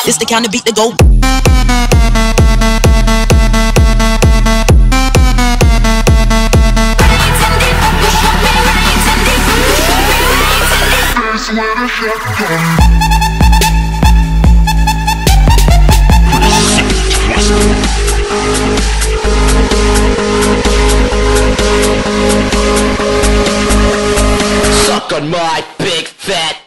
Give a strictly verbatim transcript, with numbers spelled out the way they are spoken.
This the kind of beat that go. Suck on my big fat